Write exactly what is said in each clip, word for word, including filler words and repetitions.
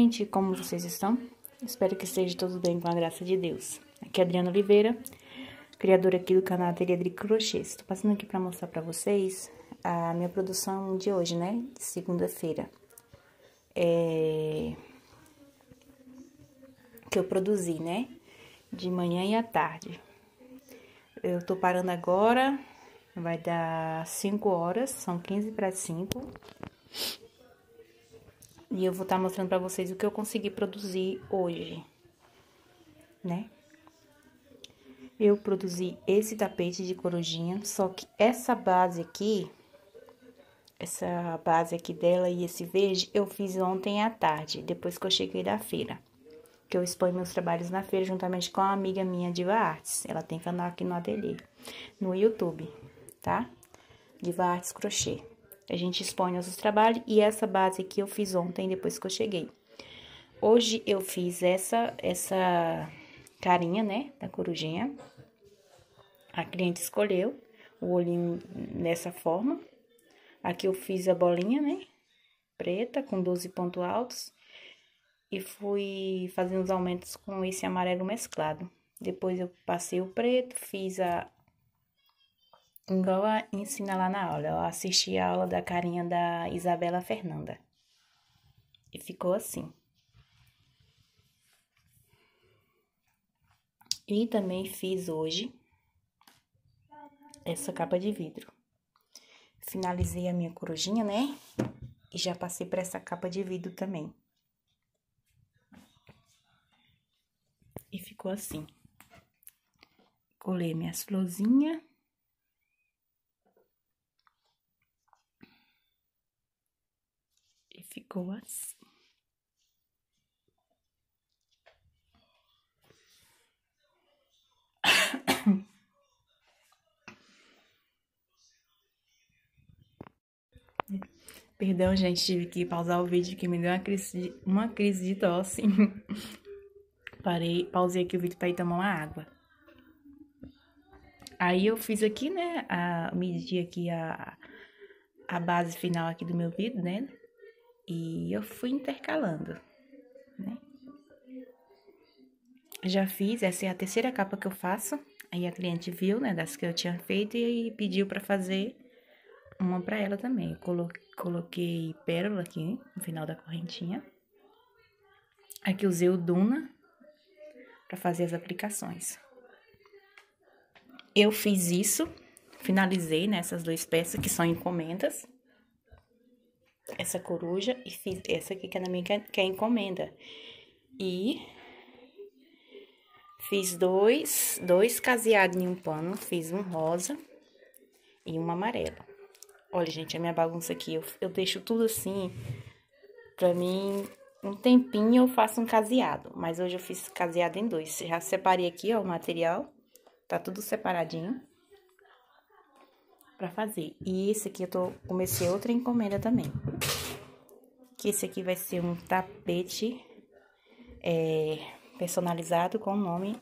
gente, como vocês estão? Espero que esteja tudo bem com a graça de Deus. Aqui é a Adriana Oliveira, criadora aqui do canal Ateliê de Crochê. Estou passando aqui para mostrar para vocês a minha produção de hoje, né? De segunda-feira. É... Que eu produzi, né? De manhã e à tarde. Eu tô parando agora, vai dar cinco horas, são quinze para cinco. E eu vou estar mostrando pra vocês o que eu consegui produzir hoje, né? Eu produzi esse tapete de corujinha, só que essa base aqui, essa base aqui dela e esse verde, eu fiz ontem à tarde, depois que eu cheguei da feira. Que eu exponho meus trabalhos na feira juntamente com uma amiga minha, Diva Artes. Ela tem canal aqui no Ateliê, no YouTube, tá? Diva Artes Crochê. A gente expõe nossos trabalhos e essa base aqui eu fiz ontem, depois que eu cheguei. Hoje eu fiz essa, essa carinha, né, da corujinha. A cliente escolheu o olhinho nessa forma. Aqui eu fiz a bolinha, né, preta, com doze pontos altos. E fui fazendo os aumentos com esse amarelo mesclado. Depois eu passei o preto, fiz a... igual a ensina lá na aula. Eu assisti a aula da carinha da Isabela Fernanda. E ficou assim. E também fiz hoje essa capa de vidro. Finalizei a minha corujinha, né? E já passei para essa capa de vidro também. E ficou assim. Colei minhas florzinhas. E ficou assim. Perdão, gente, tive que pausar o vídeo que me deu uma crise, uma crise de tosse. Parei, pausei aqui o vídeo para ir tomar uma água. Aí eu fiz aqui, né, a, medi aqui a, a base final aqui do meu vidro, né, e eu fui intercalando, né. Já fiz, essa é a terceira capa que eu faço, aí a cliente viu, né, das que eu tinha feito e pediu para fazer uma para ela também. Eu coloquei, coloquei pérola aqui no final da correntinha. Aqui usei o Duna para fazer as aplicações. Eu fiz isso, finalizei nessas duas peças que são encomendas. Essa coruja e fiz essa aqui que é na minha que é encomenda. E fiz dois, dois caseados em um pano, fiz um rosa e um amarelo. Olha, gente, a minha bagunça aqui, eu, eu deixo tudo assim, pra mim, um tempinho eu faço um caseado, mas hoje eu fiz caseado em dois. Já separei aqui, ó, o material, tá tudo separadinho pra fazer. E esse aqui eu tô, comecei outra encomenda também. Que esse aqui vai ser um tapete é, personalizado com o nome,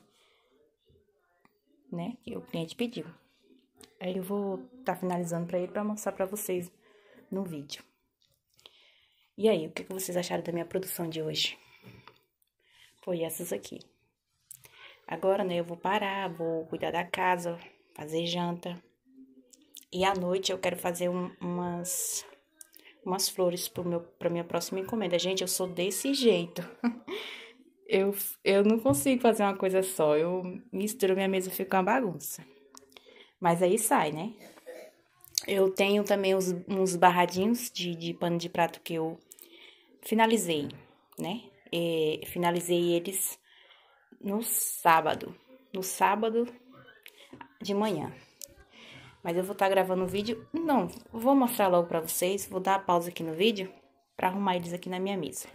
né, que o cliente pediu. Aí eu vou tá finalizando pra ele pra mostrar pra vocês no vídeo. E aí, o que vocês acharam da minha produção de hoje? Foi essas aqui. Agora, né, eu vou parar, vou cuidar da casa, fazer janta. E à noite eu quero fazer um, umas, umas flores pro meu, pra minha próxima encomenda. Gente, eu sou desse jeito. eu, eu não consigo fazer uma coisa só. Eu misturo minha mesa e fica uma bagunça. Mas aí sai, né? Eu tenho também uns, uns barradinhos de, de pano de prato que eu finalizei, né? E finalizei eles no sábado. No sábado de manhã. Mas eu vou estar gravando o vídeo... Não, vou mostrar logo pra vocês. Vou dar a pausa aqui no vídeo pra arrumar eles aqui na minha mesa.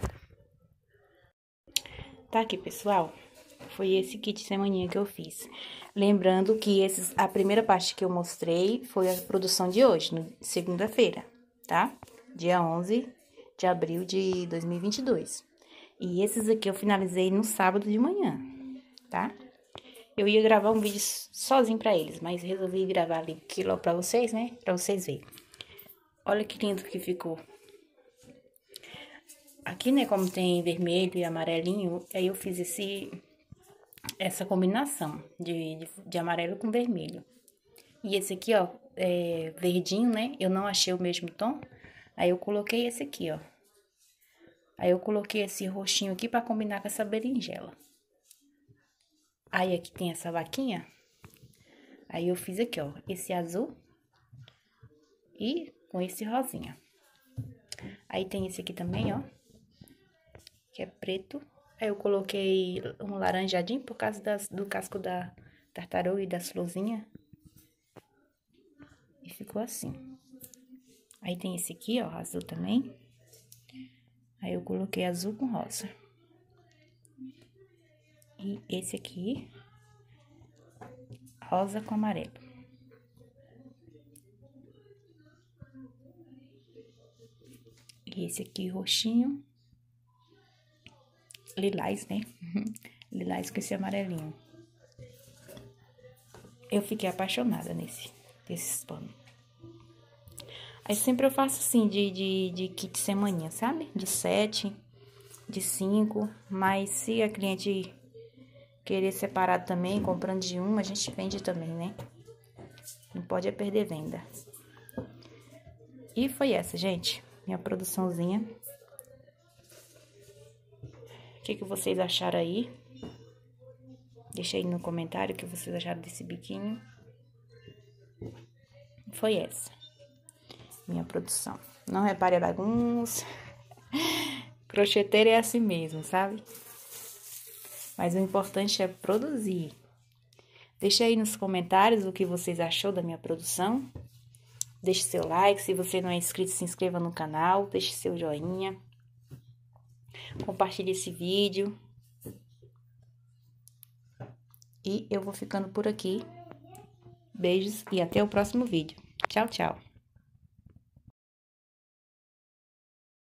Tá aqui, pessoal? Foi esse kit semaninha que eu fiz. Lembrando que esses, a primeira parte que eu mostrei foi a produção de hoje, segunda-feira, tá? Dia onze de abril de dois mil e vinte e dois. E esses aqui eu finalizei no sábado de manhã, tá? Eu ia gravar um vídeo sozinho pra eles, mas resolvi gravar ali aqui logo pra vocês, né? Pra vocês verem. Olha que lindo que ficou. Aqui, né, como tem vermelho e amarelinho, aí eu fiz esse, essa combinação de, de, de amarelo com vermelho. E esse aqui, ó, é verdinho, né, eu não achei o mesmo tom, aí eu coloquei esse aqui, ó. Aí eu coloquei esse roxinho aqui pra combinar com essa berinjela. Aí aqui tem essa vaquinha, aí eu fiz aqui, ó, esse azul e com esse rosinha. Aí tem esse aqui também, ó, que é preto. Aí eu coloquei um laranjadinho por causa das, do casco da tartaruga e das florzinhas. E ficou assim. Aí tem esse aqui, ó, azul também. Aí eu coloquei azul com rosa. E esse aqui, rosa com amarelo. E esse aqui, roxinho. Lilás, né? Lilás com esse amarelinho. Eu fiquei apaixonada nesse, desses panos. Aí sempre eu faço assim, de, de, de kit semaninha, sabe? De sete, de cinco. Mas se a cliente querer separado também, comprando de um, a gente vende também, né? Não pode é perder venda. E foi essa, gente. Minha produçãozinha. O que, que vocês acharam aí? Deixa aí no comentário o que vocês acharam desse biquinho. Foi essa. Minha produção. Não repare a bagunça. Crocheteira é assim mesmo, sabe? Mas o importante é produzir. Deixa aí nos comentários o que vocês achou da minha produção. Deixe seu like. Se você não é inscrito, se inscreva no canal. Deixe seu joinha. Compartilhe esse vídeo. E eu vou ficando por aqui. Beijos e até o próximo vídeo. Tchau, tchau.